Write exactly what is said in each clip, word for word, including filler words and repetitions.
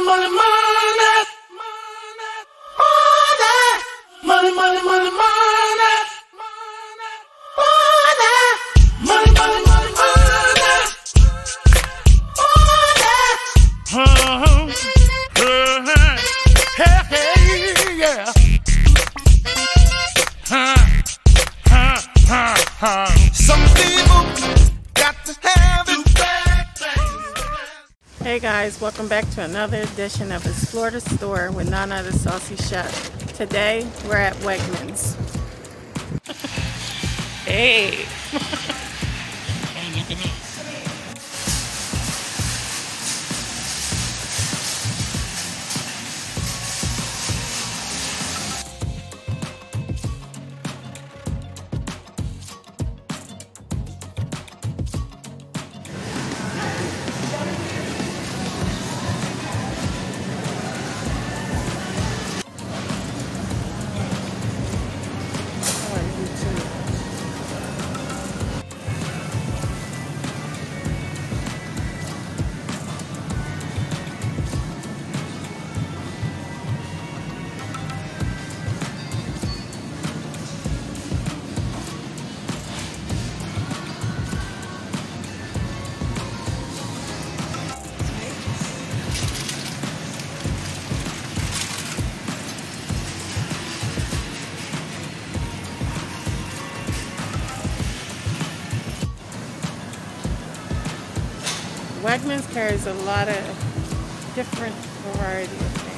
money, money. Money, money, money, money. Money, money, money, money. Uh-huh. Uh-huh. Hey, hey, yeah. Huh. Huh. Huh. Huh. Some people got to have it. Hey guys, welcome back to another edition of Explore the Store with Nana the Saucy Chef. Today, we're at Wegmans. Hey! Wegmans carries a lot of different variety of things.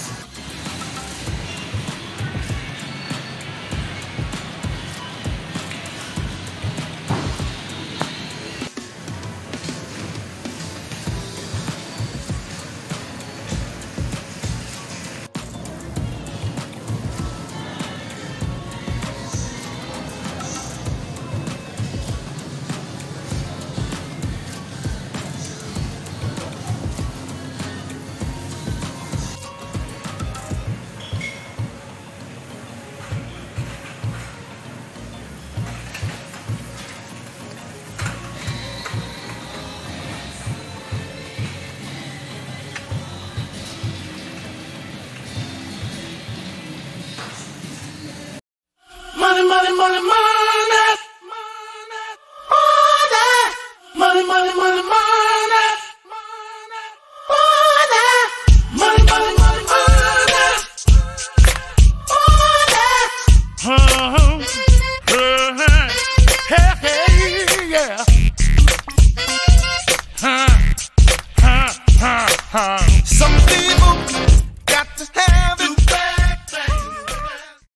Money, money, money, money. Money, money, money, money. Money, money, money, money. Uh-huh. Uh-huh. Hey, hey, yeah. Huh. Huh. Huh. Huh.